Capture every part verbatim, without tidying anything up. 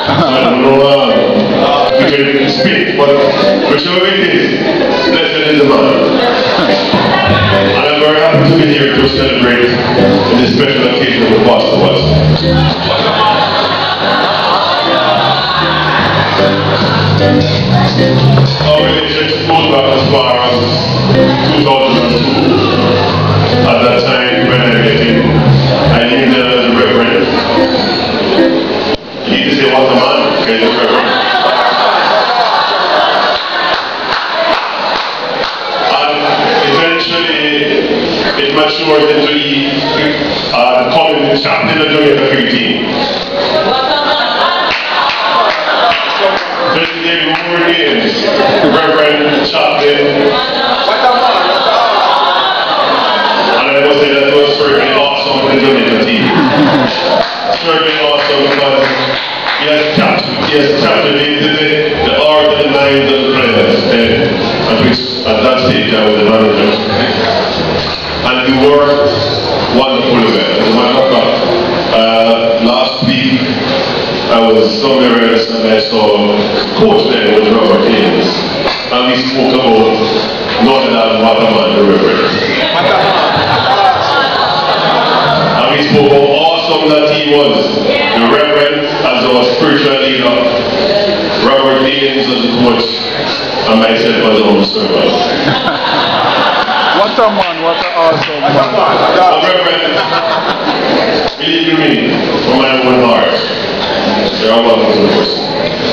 I don't know uh, we can speak, but whichever it is, blessed is the man. And I'm very happy to be here to celebrate this special occasion of the Pastor was. Our relationship goes back as far as two thousand two. At that time when I met him, I knew him as a reverend. He used to say, what a man, get the reverend. And eventually it matured into the uh, common chaplain of Jamaica fifteen. Just gave more names, Reverend, Chaplain. And I must say that was certainly awesome for the Jamaica team. Certainly awesome because he has captured, he has captivated the, the heart and the minds of the players. And at, which, at that stage I was the manager. And we worked wonderfully well. As a matter of fact, uh, last week I was somewhere else and I saw Coach there with Robert Haynes, and we spoke about none other than Waterman, the Reverend. And we spoke how awesome that he was, the Reverend as our spiritual leader, Robert Haynes as the coach, and myself as our servant. What a man, what an awesome man. But Reverend, believe you me, from my own heart, they are welcome to the person.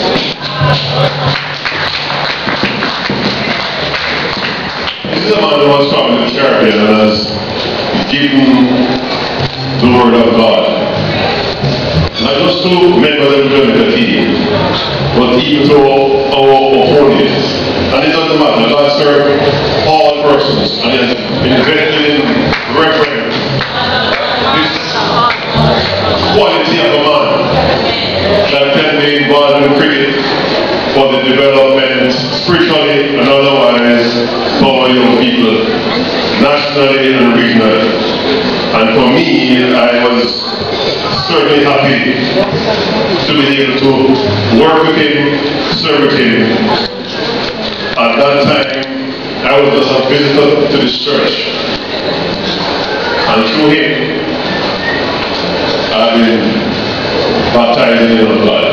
This is a man who was talking to the champion and has given the word of God. Not just to members of the Jamaica team, but even to our opponents. And it doesn't matter, God serves all persons. And he has invested in reverend this quality of a man that can be involved in cricket for the development spiritually and otherwise for our young people, nationally and regionally. And for me, I was certainly happy to be able to work with him, serve with him. At that time, I was just a visitor to this church. And through him, I've been baptized in the name of God.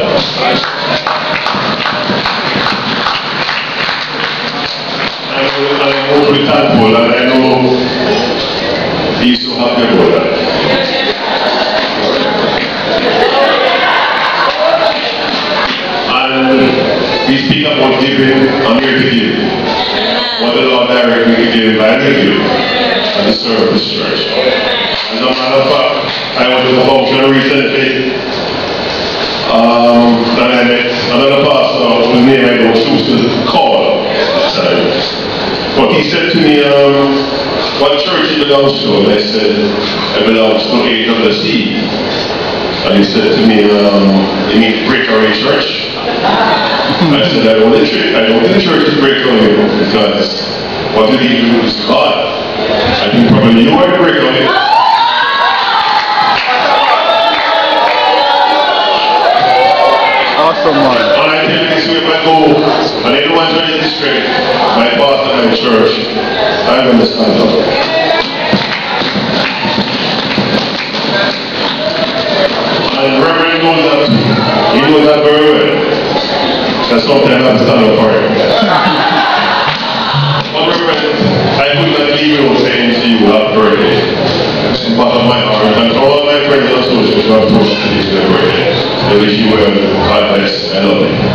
I'm awfully thankful, and I know he's so happy about that. And we speak about giving, I'm here to give. What the Lord directed me to give, I will give, and to serve this church. As a matter of fact, I was at a function recently, um, and I met another pastor whose name I don't choose to call. But he said to me, um, what church he belongs to? And I said, I belong to A W C. And he said to me, um, you mean Breakaway Church? I said, I don't think I don't think the church is Breakaway because what did he do is God. I think probably you are Breakaway. Awesome man. And I tell you this way, if I go and anyone joins the district, my pastor and my church, I'm going to stand up. And Reverend knows that, he knows that very well. That sometimes I have to stand up for him. But Reverend, I could not leave you saying to you, happy birthday. It's the bottom of my heart. And for all my friends and associates who have told me to this birthday, I wish you well. God bless. I love you.